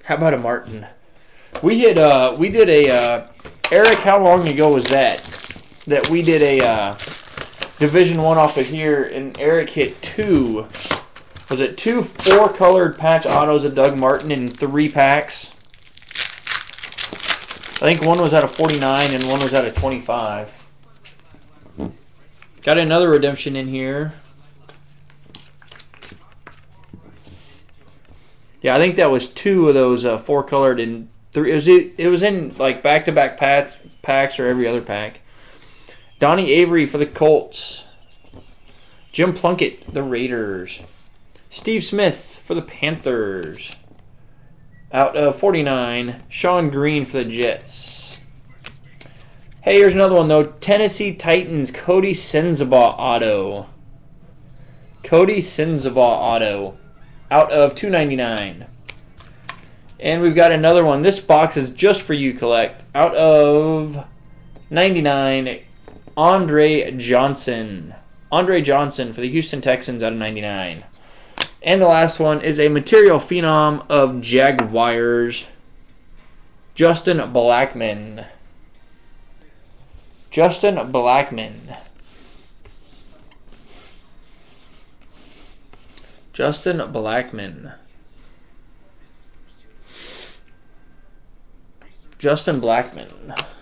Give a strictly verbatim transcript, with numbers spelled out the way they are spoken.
How about a Martin? We hit. Uh, we did a uh, Eric. How long ago was that? That we did a uh, Division One off of here, and Eric hit two. Was it two four-colored patch autos of Doug Martin in three packs? I think one was out of forty-nine and one was out of twenty-five. Got another redemption in here. Yeah, I think that was two of those uh, four-colored and three. It was it was in like back-to-back packs, packs or every other pack. Donnie Avery for the Colts. Jim Plunkett, the Raiders. Steve Smith for the Panthers. Out of forty-nine, Sean Green for the Jets. Hey, here's another one, though. Tennessee Titans, Cody Sensabaugh auto. Cody Sensabaugh auto. Out of two ninety-nine. And we've got another one. This box is just for you, Collect. Out of ninety-nine, Andre Johnson. Andre Johnson for the Houston Texans out of ninety-nine. And the last one is a Material Phenom of Jaguars, Justin Blackmon. Justin Blackmon. Justin Blackmon. Justin Blackmon.